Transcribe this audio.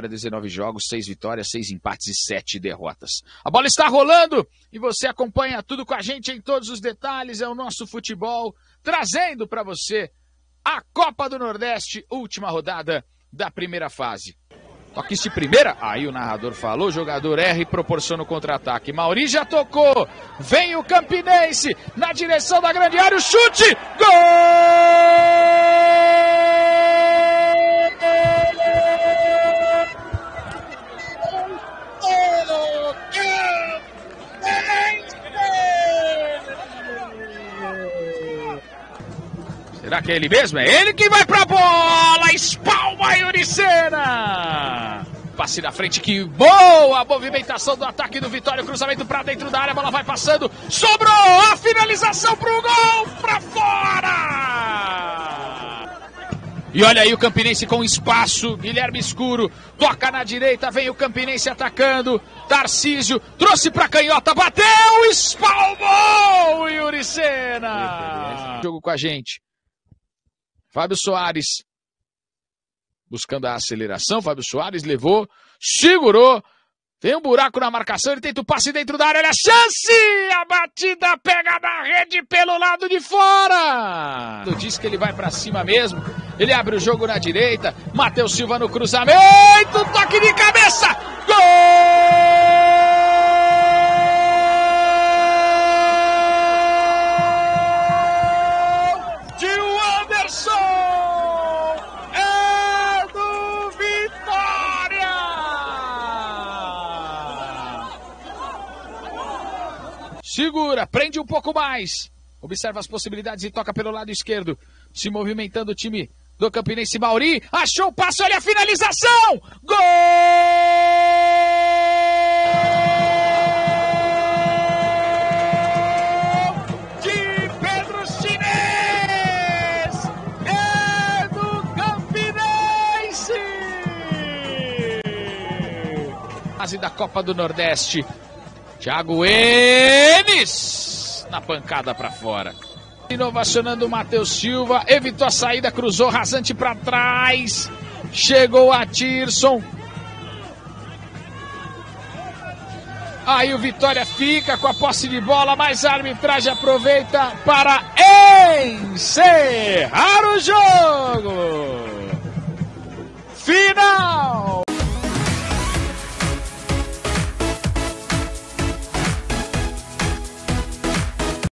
19 jogos, 6 vitórias, 6 empates e 7 derrotas. A bola está rolando e você acompanha tudo com a gente em todos os detalhes. É o nosso futebol trazendo para você a Copa do Nordeste, última rodada da primeira fase. Toque de primeira, aí o narrador falou, jogador R proporciona o contra-ataque. Mauri já tocou, vem o Campinense na direção da grande área, o chute, gol! Será que é ele mesmo? É ele que vai pra bola! Espalma Yuri Sena! Passe na frente, que boa movimentação do ataque do Vitória, cruzamento pra dentro da área, a bola vai passando, sobrou a finalização pro gol, pra fora! E olha aí o Campinense com espaço, Guilherme Escuro, toca na direita, vem o Campinense atacando, Tarcísio, trouxe pra canhota, bateu, espalmou Yuri Sena! Jogo com a gente. Fábio Soares, buscando a aceleração, Fábio Soares levou, segurou, tem um buraco na marcação, ele tenta o passe dentro da área, olha a chance! A batida pega na rede pelo lado de fora! Diz que ele vai pra cima mesmo, ele abre o jogo na direita, Matheus Silva no cruzamento, toque de cabeça, gol! Segura, prende um pouco mais. Observa as possibilidades e toca pelo lado esquerdo. Se movimentando o time do Campinense. Mauri achou o passe, olha a finalização! Gol! De Pedro Chinês! É do Campinense! Fase da Copa do Nordeste. Thiago Enes na pancada para fora. Inovacionando o Matheus Silva, evitou a saída, cruzou rasante para trás. Chegou a Tirson. Aí o Vitória fica com a posse de bola, mas a arbitragem aproveita para encerrar o jogo. Final!